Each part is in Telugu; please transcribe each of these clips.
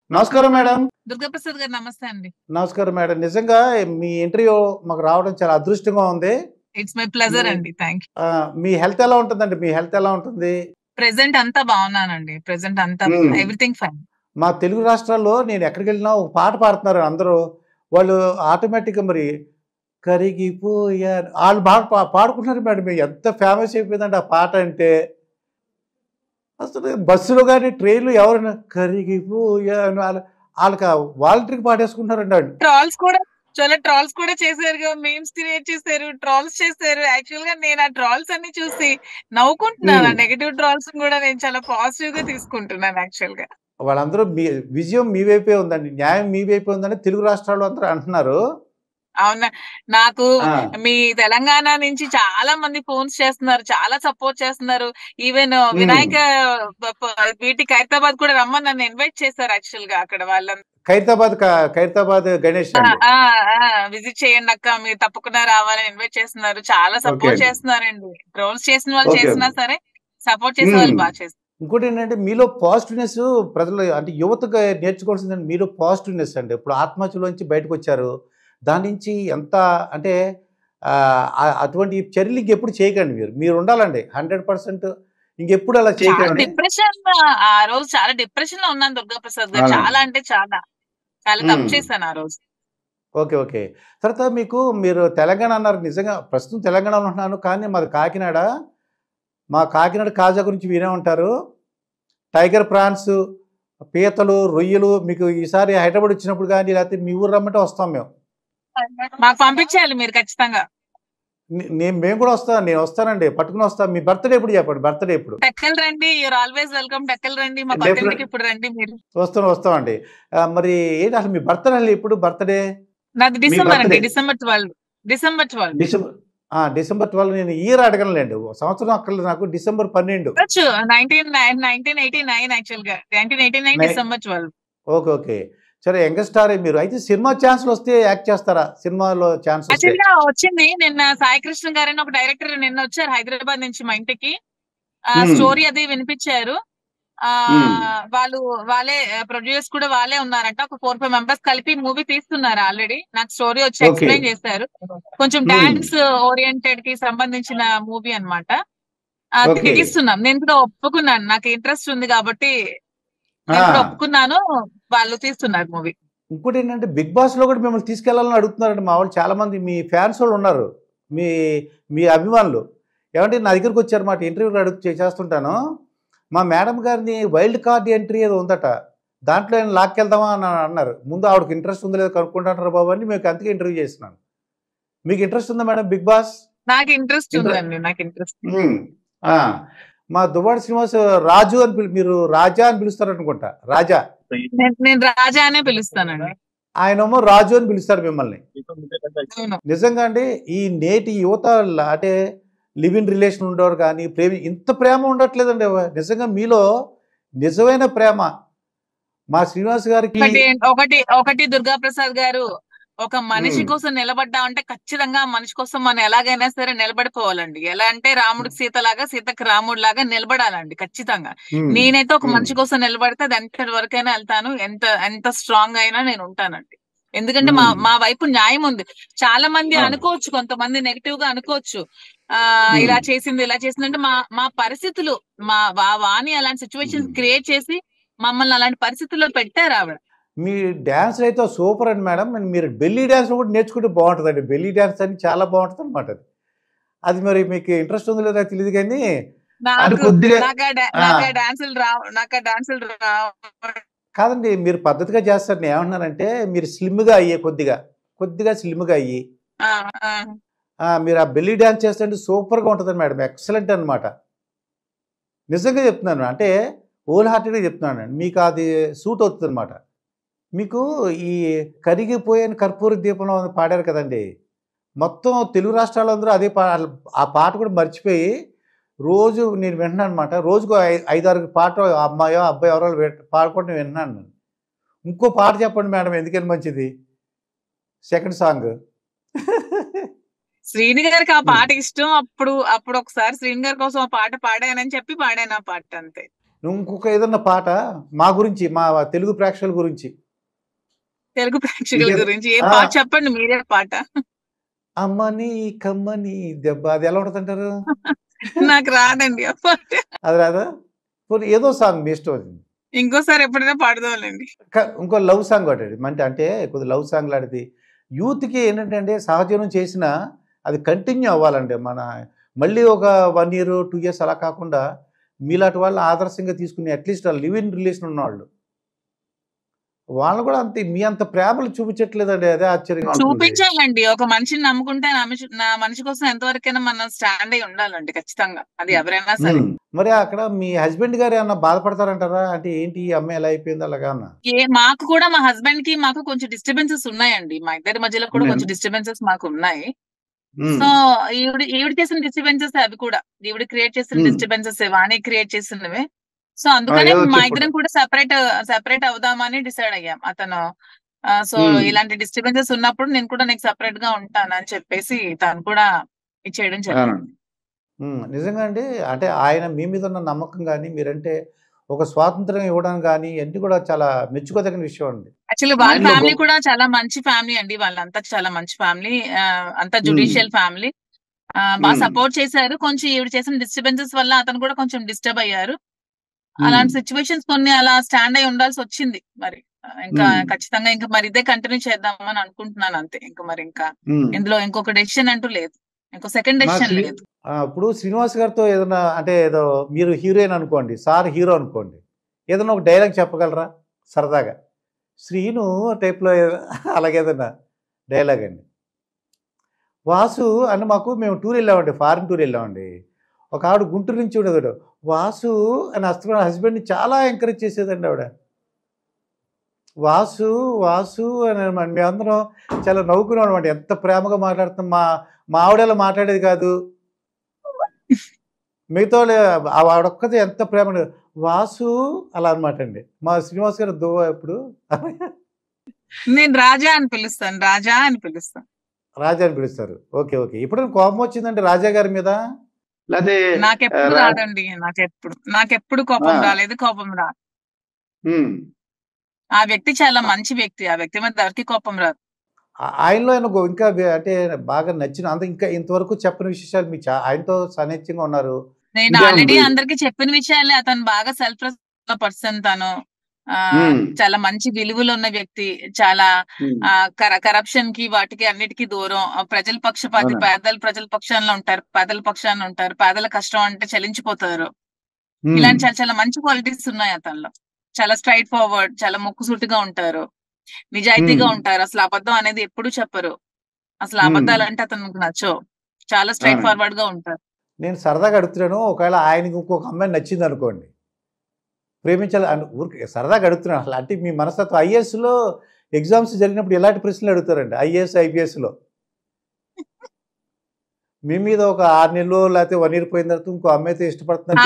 నమస్కారం మేడం. దుర్గాప్రసాద్ గారు నమస్తే అండి. నమస్కారం మేడం. నిజంగా మీ ఇంటర్వ్యూ మాకు రావడం చాలా అదృష్టంగా ఉంది. ఇట్స్ మై ప్లెజర్ అండి. థాంక్యూ. మీ హెల్త్ ఎలా ఉంటుందండి? మీ హెల్త్ ఎలా ఉంటుంది? ప్రెజెంట్ అంతా బాగున్నానండి. ప్రెజెంట్ అంతా ఎవ్రీథింగ్ ఫైన్. మా తెలుగు రాష్ట్రాల్లో నేను ఎక్కడికి వెళ్ళినా ఒక పాట పాడుతున్నారు అందరూ. వాళ్ళు ఆటోమేటిక్గా మరి కరిగిపోయారు వాళ్ళు బాగా పాడుకుంటున్నారు మేడం. ఎంత ఫేమస్ అయిపోయిందండి ఆ పాట అంటే. అసలు బస్సులో కానీ ట్రైన్లో ఎవరైనా కరిగిపోయాను వాళ్ళకి వాలంటరీకి పాడేసుకుంటున్నారండి వాళ్ళు. ట్రాల్స్ కూడా చేశారు, మీమ్స్ క్రియేట్ చేశారు, ట్రాల్స్ చేశారు. యాక్చువల్ గా నేను ఆ ట్రాల్స్ అన్ని చూసి నవ్వుకుంటున్నాను. నెగటివ్ ట్రాల్స్ కూడా నేను చాలా పాజిటివ్ గా తీసుకుంటున్నాను యాక్చువల్ గా. వాళ్ళందరూ విజయం మీ వైపే ఉందండి, న్యాయం మీ వైపే ఉందని తెలుగు రాష్ట్రాల్లో అందరూ అంటున్నారు. అవునా, నాకు మీ తెలంగాణ నుంచి చాలా మంది ఫోన్స్ చేస్తున్నారు, చాలా సపోర్ట్ చేస్తున్నారు. ఈవెన్ వినాయక వీటి ఖైరతాబాద్ కూడా రమ్మని నన్ను ఇన్వైట్ చేశారు యాక్చువల్ గా. అక్కడ వాళ్ళందరూ ఖైరతాబాద్ గణేష్ విజిట్ చేయండి అక్క, మీరు తప్పకుండా రావాలని ఇన్వైట్ చేస్తున్నారు. చాలా సపోర్ట్ చేస్తున్నారండి. ట్రోల్స్ చేసిన వాళ్ళు చేసినా సరే సపోర్ట్ చేసే వాళ్ళు బాగా చేస్తారు. ఇంకోటి ఏంటంటే మీలో పాజిటివ్నెస్ ప్రజలు అంటే యువతగా నేర్చుకోవాల్సిందంటే మీలో పాజిటివ్నెస్ అండి. ఇప్పుడు ఆత్మహత్యలోంచి బయటకు వచ్చారు, దాని నుంచి ఎంత అంటే అటువంటి చర్యలు ఇంకెప్పుడు చేయకండి. మీరు ఉండాలండి 100%. ఇంకెప్పుడు అలా చేయకండి. డిప్రెషన్ ఆ రోజు చాలా డిప్రెషన్ లో ఉన్నాను దుర్గాప్రసాద్ గారు. చాలా అంటే చాలా తప్పు చేశాను ఆ రోజు. ఓకే. తర్వాత మీరు తెలంగాణ అన్నారు. నిజంగా ప్రస్తుతం తెలంగాణలో ఉంటున్నాను, కానీ మాది కాకినాడ. మా కాకినాడ కాజా గురించి వినే ఉంటారు. టైగర్ ప్రాన్స్, పీతలు, రొయ్యలు. మీకు ఈసారి హైదరాబాద్ వచ్చినప్పుడు కానీ లేకపోతే మీ ఊరు రమ్మంటే వస్తాం మేము. మాకు పంపించాలి మీరు ఖచ్చితంగా. మేము కూడా వస్తాను, నేను వస్తానండి, పట్టుకుని వస్తాను. మీ బర్త్డే ఎప్పుడు చెప్పండి? బర్త్డే ఎప్పుడు? టెక్కల్ రండి, యూర్ ఆల్వేస్ వెల్కమ్. టెక్కల్ రండి, మా బర్త్డేకి ఇప్పుడు రండి మీరు. వస్తామండి. మరి ఏంటి అసలు మీ బర్త్డే ఎప్పుడు? బర్త్డే నాది డిసెంబర్ అండి. డిసెంబర్ 12. డిసెంబర్ 12. నేను ఇయర్ అడగనులేండి, సంవత్సరం అక్కర్లేదు నాకు. డిసెంబర్ 12. 1989 యాక్చువల్ గా. 1989 డిసెంబర్ 12. ఓకే. సరే, యంగ్ స్టార్ మీరు. అయితే సినిమా ఛాన్స్లు వస్తే యాక్ట్ చేస్తారా? సినిమాలో ఛాన్స్ వచ్చింది. నిన్న సాయి కృష్ణ గారని ఒక డైరెక్టర్ నిన్న వచ్చారు హైదరాబాద్ నుంచి మా ఇంటికి. స్టోరీ అది వినిపించారు. వాళ్ళే ప్రొడ్యూసర్స్ కూడా వాళ్ళే ఉన్నారంట. ఒక 4-5 మెంబర్స్ కలిపి మూవీ తీస్తున్నారు ఆల్రెడీ. నాకు స్టోరీ వచ్చి ఎక్స్ప్లెయిన్ చేశారు. కొంచెం డాన్స్ ఓరియంటెడ్ కి సంబంధించిన మూవీ అన్నమాట. తీస్తున్నాం. నేను కూడా ఒప్పుకున్నాను, నాకు ఇంట్రెస్ట్ ఉంది కాబట్టి ఒప్పుకున్నాను. వాళ్ళు తీస్తున్నారు మూవీ. ఇంకోటి ఏంటంటే బిగ్ బాస్ లో కూడా మిమ్మల్ని తీసుకెళ్లాలని అడుగుతున్నారండి మా వాళ్ళు. చాలా మంది మీ ఫ్యాన్స్ వాళ్ళు ఉన్నారు, మీ అభిమానులు. ఏమంటే నా దగ్గరకు వచ్చారు మాట, ఇంటర్వ్యూలు చేస్తుంటాను. మా మేడం గారిని వైల్డ్ కార్డ్ ఎంట్రీ ఏదో ఉందట, దాంట్లో ఆయన లాక్కెళ్దామా అని అన్నారు. ముందు ఆవిడకి ఇంట్రెస్ట్ ఉందో లేదో కనుక్కుంటారు బాబు అని మీకు అందుకే ఇంటర్వ్యూ చేస్తున్నాను. మీకు ఇంట్రెస్ట్ ఉందా మేడం బిగ్ బాస్? నాకు ఇంట్రెస్ట్ ఉందండి, నాకు ఇంట్రెస్ట్. మా దువ్వాడ శ్రీనివాస్ రాజు అని మీరు రాజా అని పిలుస్తారు అనుకుంటా. రాజా, నేను రాజా అనే పిలుస్తానండి. ఆయనేమో రాజు అని పిలుస్తారు మిమ్మల్ని. నిజంగా అండి, ఈ నేటి యువత అంటే లివ్ ఇన్ రిలేషన్ ఉండేవారు కానీ ఇంత ప్రేమ ఉండట్లేదండి. నిజంగా మీలో నిజమైన ప్రేమ మా శ్రీనివాస్ గారికి. ఒకటి దుర్గాప్రసాద్ గారు, ఒక మనిషి కోసం నిలబడ్డా అంటే ఖచ్చితంగా మనిషి కోసం మనం ఎలాగైనా సరే నిలబడిపోవాలండి. ఎలా అంటే రాముడికి సీత లాగా, సీతకి రాముడు లాగా నిలబడాలండి ఖచ్చితంగా. నేనైతే ఒక మనిషి కోసం నిలబడితే అది ఎంత వరకైనా వెళ్తాను, ఎంత స్ట్రాంగ్ అయినా నేను ఉంటానండి. ఎందుకంటే మా వైపు న్యాయం ఉంది. చాలా మంది అనుకోవచ్చు, కొంతమంది నెగిటివ్ గా అనుకోవచ్చు, ఇలా చేసిందంటే మా పరిస్థితులు, వాణి అలాంటి సిచ్యువేషన్స్ క్రియేట్ చేసి మమ్మల్ని అలాంటి పరిస్థితుల్లో పెట్టారు ఆవిడ. మీ డ్యాన్స్ అయితే సూపర్ అండి మేడం. మీరు బెల్లీ డ్యాన్స్ కూడా నేర్చుకుంటే బాగుంటుందండి. బెల్లీ డ్యాన్స్ అని చాలా బాగుంటుంది అనమాట. అది మరి మీకు ఇంట్రెస్ట్ ఉందో లేదో తెలియదు కానీ కాదండి, మీరు పద్ధతిగా చేస్తారు. నేను ఏమంటున్నానంటే మీరు స్లిమ్గా అయ్యే, కొద్దిగా స్లిమ్గా అయ్యి మీరు ఆ బెల్లీ డ్యాన్స్ చేస్తుంటే సూపర్గా ఉంటుంది మేడం. ఎక్సలెంట్ అనమాట. నిజంగా చెప్తున్నాను, అంటే హోల్ హార్టెడ్గా చెప్తున్నాను. మీకు అది సూట్ అవుతుంది అనమాట. మీకు ఈ కరిగిపోయిన కర్పూర దీపంలో పాడారు కదండి, మొత్తం తెలుగు రాష్ట్రాలందరూ అదే ఆ పాట కూడా మర్చిపోయి రోజు నేను వింటున్నాను అనమాట. రోజుకు 5-6 పాట అమ్మాయో అబ్బాయి ఎవరో పాడుకుంటూ వింటున్నాను. ఇంకో పాట చెప్పండి మేడం, ఎందుకని మంచిది సెకండ్ సాంగ్. శ్రీని గారికి ఆ పాట ఇష్టం. అప్పుడు ఒకసారి శ్రీని గారి కోసం ఆ పాట పాడానని చెప్పి పాడాను ఆ పాట, అంతే. ఇంకొక ఏదన్నా పాట మా గురించి, మా తెలుగు ప్రేక్షకుల గురించి. తెలుగు ప్రేక్షకుల గురించి ఏ పాట చెప్పండి, మీరే పాట. అమ్మని కమ్మని దెబ్బ, అది ఎలా ఉంటుంది అంటారు? నాకు రాదండి ఆ పాట. అది రాదా? ఏదో సాంగ్ మీ ఇష్టం అది. ఇంకోసారి ఎప్పుడైనా పాడదాంలేండి. ఇంకో లవ్ సాంగ్ ఒకటి అంటే కొద్దిగా లవ్ సాంగ్ లాంటిది. యూత్కి ఏంటంటే సహజీవనం చేసినా అది కంటిన్యూ అవ్వాలండి. మన మళ్ళీ ఒక 1 year 2 years అలా కాకుండా మీలాంటి వాళ్ళు ఆదర్శంగా తీసుకుని అట్లీస్ట్ లివ్ ఇన్ రిలేషన్ ఉన్నవాళ్ళు వాళ్ళు కూడా అంతే మీ అంత ప్రేమలు చూపించట్లేదండి. అదే ఆశ్చర్యంగా చూపించాలండి. ఒక మనిషిని నమ్ముకుంటే నా మనిషి కోసం ఎంతవరకైనా మనం స్టాండ్ అయి ఉండాలండి ఖచ్చితంగా, అది ఎవరైనా సరే. మరి అక్కడ మీ హస్బెండ్ గారు ఏమన్నా బాధపడతారంటారా? అంటే ఏంటి ఈ అమ్మాయి ఎలా అయిపోయింది అలాగా అన్న? మాకు కూడా మా హస్బెండ్ కి మాకు కొంచెం డిస్టర్బెన్సెస్ ఉన్నాయండి. మా ఇద్దరి మధ్యలో కూడా కొంచెం డిస్టర్బెన్సెస్ మాకు ఉన్నాయి. సో ఈవిడ చేసిన డిస్టర్బెన్సెస్ అవి కూడా ఈవిడ క్రియేట్ చేసిన డిస్టర్బెన్సెస్ వాణి క్రియేట్ చేసినవే. సో అందుకనే మా ఇద్దరం కూడా సెపరేట్ అవుదామని డిసైడ్ అయ్యాం. అతను సో ఇలాంటి డిస్టర్బెన్సెస్ ఉన్నప్పుడు నేను కూడా నీకు సెపరేట్ గా ఉంటాను అని చెప్పేసి తను కూడా ఇచ్చేయడం జరిగింది. నిజంగా అండి. అంటే ఆయన మీ మీద ఉన్న నమ్మకం కానీ మీరంటే ఒక స్వాతంత్రం ఇవ్వడం కానీ అన్ని కూడా చాలా మెచ్చుకోదగిన విషయం అండి. యాక్చువల్లీ వాళ్ళ ఫ్యామిలీ కూడా చాలా మంచి ఫ్యామిలీ అండి. వాళ్ళంతా చాలా మంచి ఫ్యామిలీ, అంతా జుడిషియల్ ఫ్యామిలీ. బాగా సపోర్ట్ చేశారు. కొంచెం ఈవిడ చేసిన డిస్టర్బెన్సెస్ వల్ల అతను కూడా కొంచెం డిస్టర్బ్ అయ్యారు. అలాంటి సిచ్యువేషన్స్ కొన్ని అలా స్టాండ్ అయి ఉండాల్సి వచ్చింది. మరి ఇంకా ఖచ్చితంగా ఇంకా మరి ఇదే కంటిన్యూ చేద్దామని అనుకుంటున్నాను అంతే. ఇంకా మరి ఇంకా ఇందులో ఇంకొక డెసిషన్ అంటూ లేదు, ఇంకో సెకండ్ డెసిషన్ లేదు. ఇప్పుడు శ్రీనివాస్ గారితో ఏదైనా అంటే ఏదో మీరు హీరోయిన్ అనుకోండి, సార్ హీరో అనుకోండి, ఏదైనా ఒక డైలాగ్ చెప్పగలరా సరదాగా? శ్రీను టైప్లో అలాగేదన్నా డైలాగ్ అండి. వాసు అని మేము టూర్ వెళ్ళామండి, ఫారిన్ టూర్ వెళ్ళామండి. ఒక ఆవిడ గుంటూరు నుంచి ఉండేవాడు, వాసు అని హస్బెండ్ని చాలా ఎంకరేజ్ చేసేదండి ఆవిడ. వాసు వాసు అని అనమాట. మేమందరం చాలా నవ్వుకున్నాం అనమాట. ఎంత ప్రేమగా మాట్లాడుతున్నాం. మా ఆవిడలా మాట్లాడేది కాదు, మిగతా ఆవిడొక్కది ఎంత ప్రేమ వాసు అలా అనమాట అండి. మా శ్రీనివాస్ గారు దువ్వ ఎప్పుడు నేను రాజా అని పిలుస్తాను, రాజా అని పిలుస్తారు. Okay okay. ఇప్పుడు కోపం వచ్చిందండి రాజా గారి మీద? నాకెప్పుడు రాదండి, నాకెప్పుడు కోపం రాలేదు, కోపం రాదు. ఆ వ్యక్తి చాలా మంచి వ్యక్తి, ఆ వ్యక్తి మీద ఎవరికి కోపం రాదు. ఆయనలో ఇంకా అంటే బాగా నచ్చిన అంత ఇంకా ఇంతవరకు చెప్పిన విశేషాలు మీకు ఆయనతో సన్నిహితంగా ఉన్నారు? నేను ఆల్రెడీ అందరికి చెప్పిన విషయాలే. అతను బాగా సెల్ఫ్ రెస్పెక్ట్ పర్సన్. తను చాలా మంచి విలువలు ఉన్న వ్యక్తి. చాలా కరప్షన్ కి వాటికి అన్నిటికీ దూరం. ప్రజల పక్షపాతి, ప్రజల పక్షాన ఉంటారు, పేదల కష్టం అంటే చలించిపోతారు. ఇలాంటి చాలా చాలా మంచి క్వాలిటీస్ ఉన్నాయి అతనిలో. చాలా స్ట్రైట్ ఫార్వర్డ్, చాలా ముక్కుసూటిగా ఉంటారు, నిజాయితీగా ఉంటారు. అసలు అబద్ధం అనేది ఎప్పుడు చెప్పరు. అసలు అబద్ధాలు అంటే అతనికి నచ్చవు. చాలా స్ట్రైట్ ఫార్వర్డ్ గా ఉంటారు. నేను సరదాగా అడుగుతున్నాను, ఒకవేళ ఆయనకి ఇంకొక అమ్మాయి నచ్చింది అనుకోండి, ప్రేమించాలి ఊరికి సరదాగా అడుగుతున్నాను. అసలు అంటే మీ మనస్తత్వం ఐఏఎస్లో ఎగ్జామ్స్ జరిగినప్పుడు ఎలాంటి ప్రశ్నలు అడుగుతారండి? ఐఏఎస్ ఐపీఎస్లో మీ మీద ఒక 6 నెలలు లేకపోతే 1 year పోయిన తర్వాత ఇంకో అమ్మాయితో ఇష్టపడుతుందని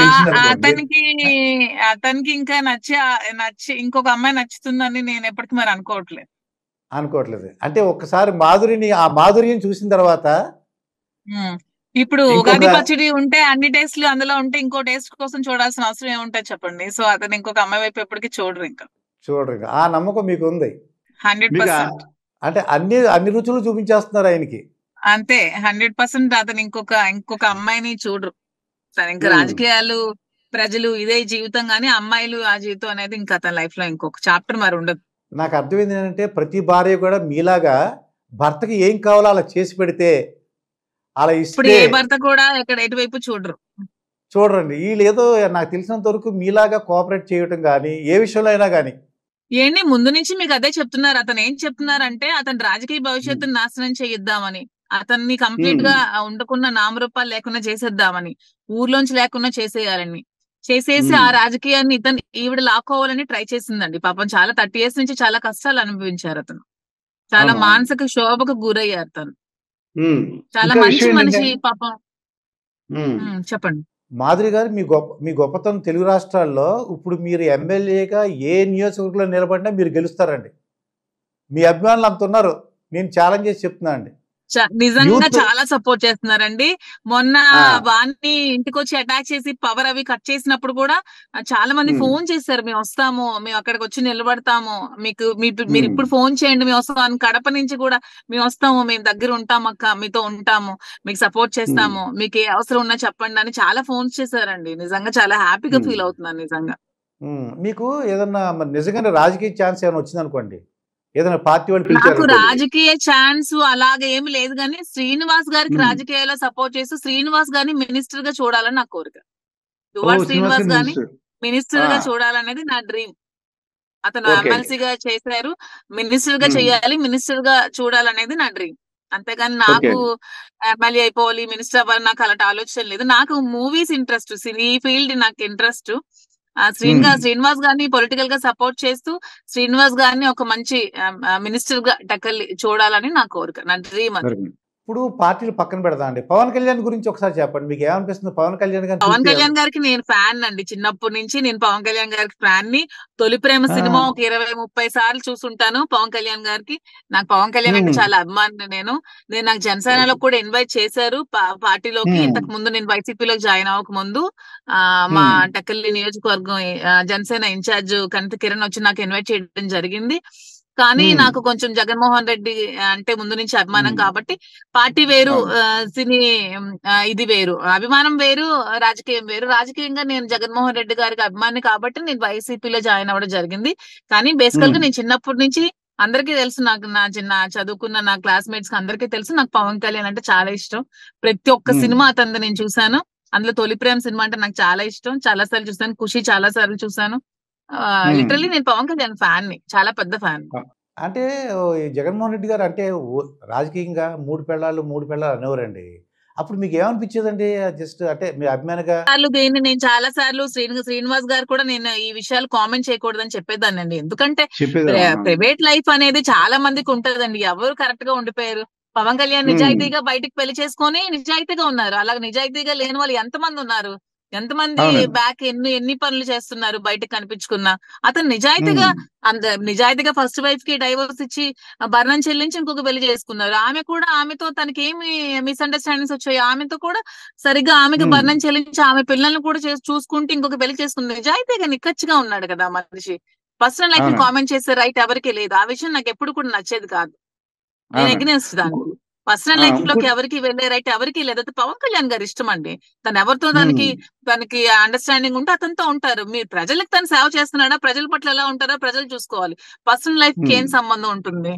అతనికి ఇంకా నచ్చి ఇంకొక అమ్మాయి నచ్చుతుందని నేను ఎప్పటికీ మరి అనుకోవట్లేదు. అంటే ఒక్కసారి ఆ మాధుర్యం చూసిన తర్వాత ఇప్పుడు ఉగాది పచ్చడి ఉంటే అన్ని టేస్ట్లు అందులో ఉంటే ఇంకో టేస్ట్ కోసం చూడాల్సిన అవసరం ఏముంటుంది చెప్పండి. సో అతను ఇంకొక అమ్మాయి వైపు ఎప్పటికీ చూడరు. ఆ నమ్మకం మీకు ఉంది 100%. అంటే అన్ని రుచులు చూపించేస్తున్నారు ఆయనకి అంతే. 100% అతను ఇంకొక అమ్మాయిని చూడరు. సరే, ఇంకా రాజకీయాలు, ప్రజలు ఇదే జీవితం, గానీ అమ్మాయిలు ఆ జీవితం అనేది ఇంకా అతని లైఫ్ లో ఇంకొక చాప్టర్ మరి ఉండదు. నాకు అర్థమైంది ఏంటంటే ప్రతి భార్య కూడా మీలాగా భర్తకి ఏం కావాలో అలా చేసి పెడితే అలా ఇప్పుడు ఏ భర్త కూడా ఎటువైపు చూడరండి. వీళ్ళు ఏదో నాకు తెలిసినంత వరకు మీలాగా కోఆపరేట్ చేయటం కానీ ఏ విషయంలో అయినా కానీ ఏంటి ముందు నుంచి మీకు అదే చెప్తున్నారు. అతను ఏం చెప్తున్నారంటే అతని రాజకీయ భవిష్యత్తును నాశనం చేయిద్దామని, అతన్ని కంప్లీట్ గా ఉండకున్న నామరూపాలు లేకుండా చేసేద్దామని, ఊర్లోంచి లేకుండా చేసేసి ఆ రాజకీయాన్ని ఈవిడ లాక్కోవాలని ట్రై చేసిందండి. పాపం చాలా 30 years నుంచి చాలా కష్టాలు అనుభవించారు అతను. చాలా మానసిక శోభకు గురయ్యారు తను. చాలా మంచి మనిషి పాపం. చెప్పండి. మాధురి గారు, మీ గొప్పతనం తెలుగు రాష్ట్రాల్లో ఇప్పుడు మీరు ఎమ్మెల్యేగా ఏ నియోజకవర్గంలో నిలబడినా మీరు గెలుస్తారండి. మీ అభిమానులు అంత ఉన్నారు. నేను ఛాలెంజ్ చేసి చెప్తున్నా అండి. నిజంగా చాలా సపోర్ట్ చేస్తున్నారండి. మొన్న వాణ్ణి ఇంటికి వచ్చి అటాక్ చేసి పవర్ అవి కట్ చేసినప్పుడు కూడా చాలా మంది ఫోన్ చేశారు, మేము వస్తాము, మేము అక్కడికి వచ్చి నిలబడతాము, మీరు ఇప్పుడు ఫోన్ చేయండి మేము వస్తాము అని. కడప నుంచి కూడా మేము వస్తాము, మేము దగ్గర ఉంటాము అక్క, మీతో ఉంటాము, మీకు సపోర్ట్ చేస్తాము, మీకు ఏ అవసరం ఉన్నా చెప్పండి అని చాలా ఫోన్స్ చేశారండి. నిజంగా చాలా హ్యాపీగా ఫీల్ అవుతున్నాను నిజంగా. మీకు ఏదన్నా నిజంగానే రాజకీయ ఛాన్స్ ఏమైనా వచ్చింది అనుకోండి, ఏదైనా పార్టీ వాళ్ళు నాకు రాజకీయ ఛాన్స్ అలాగే ఏమి లేదు, కానీ శ్రీనివాస్ గారికి రాజకీయాల్లో సపోర్ట్ చేస్తూ శ్రీనివాస్ గారిని మినిస్టర్ గా చూడాలని నా కోరిక. శ్రీనివాస్ గారిని మినిస్టర్ గా చూడాలనేది నా డ్రీమ్. అతను ఎమ్మెల్సీగా చేశారు, మినిస్టర్ గా చేయాలి, మినిస్టర్ గా చూడాలనేది నా డ్రీమ్. అంతేగాని నాకు ఎమ్మెల్యే అయిపోవాలి, మినిస్టర్ అవ్వాలి, నాకు అలాంటి ఆలోచన లేదు. నాకు మూవీస్ ఇంట్రెస్ట్, సినీ ఫీల్డ్ నాకు ఇంట్రెస్ట్. శ్రీనివాస్ గారిని పొలిటికల్ గా సపోర్ట్ చేస్తూ శ్రీనివాస్ గారిని ఒక మంచి మినిస్టర్ గా టక్కల్లి చూడాలని నా కోరిక, నా డ్రీమ్ అది. ఇప్పుడు పార్టీలు పక్కన పెడతా అండి, పవన్ కళ్యాణ్ గురించి ఒకసారి చెప్పండి, మీకు ఏమనిపిస్తుంది? పవన్ కళ్యాణ్ గారికి నేను ఫ్యాన్ అండి, చిన్నప్పటి నుంచి నేను పవన్ కళ్యాణ్ గారికి ఫ్యాన్ ని. తొలి ప్రేమ సినిమా ఒక 20-30 సార్లు చూసుంటాను పవన్ కళ్యాణ్ గారికి. నాకు పవన్ కళ్యాణ్ అంటే చాలా అభిమాని. నేను నాకు జనసేనలో కూడా ఇన్వైట్ చేశారు పార్టీలోకి. ఇంతకు ముందు నేను వైసీపీలోకి జాయిన్ అవ్వక ముందు మా టక్కల్లి నియోజకవర్గం జనసేన ఇన్ఛార్జ్ కనిత కిరణ్ వచ్చి నాకు ఇన్వైట్ చేయడం జరిగింది. కానీ నాకు కొంచెం జగన్మోహన్ రెడ్డి అంటే ముందు నుంచి అభిమానం కాబట్టి, పార్టీ వేరు, సినీ ఇది వేరు, అభిమానం వేరు, రాజకీయం వేరు. రాజకీయంగా నేను జగన్మోహన్ రెడ్డి గారికి అభిమాని కాబట్టి నేను వైసీపీలో జాయిన్ అవ్వడం జరిగింది. కానీ బేసికల్ గా నేను చిన్నప్పటి నుంచి అందరికీ తెలుసు, నాకు నా చదువుకున్న నా క్లాస్మేట్స్ కి అందరికీ తెలుసు, నాకు పవన్ కళ్యాణ్ అంటే చాలా ఇష్టం. ప్రతి ఒక్క సినిమా అతను నేను చూసాను. అందులో తొలి ప్రేమ సినిమా అంటే నాకు చాలా ఇష్టం, చాలా సార్లు చూసాను. ఖుషి చాలా సార్లు చూసాను. లిటరల్లీ నేను పవన్ కళ్యాణ్ ఫ్యాన్ ని, చాలా పెద్ద ఫ్యాన్. అంటే జగన్మోహన్ రెడ్డి గారు అంటే రాజకీయంగా 3 పెళ్ళాలు అనేవారండి. అప్పుడు మీకు ఏమనిపించేదండి? జస్ట్ అంటే మీ అభిమానిగా దీన్ని నేను చాలా సార్లు శ్రీనివాస్ గారు కూడా నేను ఈ విషయాలు కామెంట్ చేయకూడదని చెప్పేదాన్ని అండి. ఎందుకంటే ప్రైవేట్ లైఫ్ అనేది చాలా మందికి ఉంటదండి, ఎవరు కరెక్ట్ గా ఉండిపోయారు. పవన్ కళ్యాణ్ నిజాయితీగా బయటికి పెళ్లి చేసుకొని నిజాయితీగా ఉన్నారు. అలాగే నిజాయితీగా లేని వాళ్ళు ఎంతమంది ఉన్నారు, ఎంతమంది బ్యాక్ ఎన్ని పనులు చేస్తున్నారు బయటకు కనిపించుకున్నా. అతను నిజాయితీగా ఫస్ట్ వైఫ్ కి డైవోర్స్ ఇచ్చి భరణం చెల్లించి ఇంకొక పెళ్లి చేసుకున్నారు. ఆమెతో తనకి ఏమి మిస్అండర్స్టాండింగ్స్ వచ్చాయి, ఆమెతో కూడా సరిగ్గా ఆమెకు భరణం చెల్లించి ఆమె పిల్లల్ని కూడా చూసుకుంటూ ఇంకొక పెళ్లి చేసుకున్నారు. నిజాయితీగా నిక్కచ్చిగా ఉన్నాడు కదా మనిషి. పర్సనల్ లైఫ్ ని కామెంట్ చేసే రైట్ ఎవరికి లేదు. ఆ విషయం నాకు ఎప్పుడు కూడా నచ్చేది కాదు. నేను ఎగ్నెస్ట్ దానికి. పర్సనల్ లైఫ్ లోకి ఎవరికి వెళ్లే రైట్ ఎవరికి లేదు. అది పవన్ కళ్యాణ్ గారు ఇష్టం అండి. తను ఎవరితో తనకి అండర్స్టాండింగ్ ఉంటే అతనితో ఉంటారు. మీరు ప్రజలకు తను సేవ చేస్తున్నాడా, ప్రజల పట్ల ఎలా ఉంటారో ప్రజలు చూసుకోవాలి. పర్సనల్ లైఫ్ కి ఏం సంబంధం ఉంటుంది?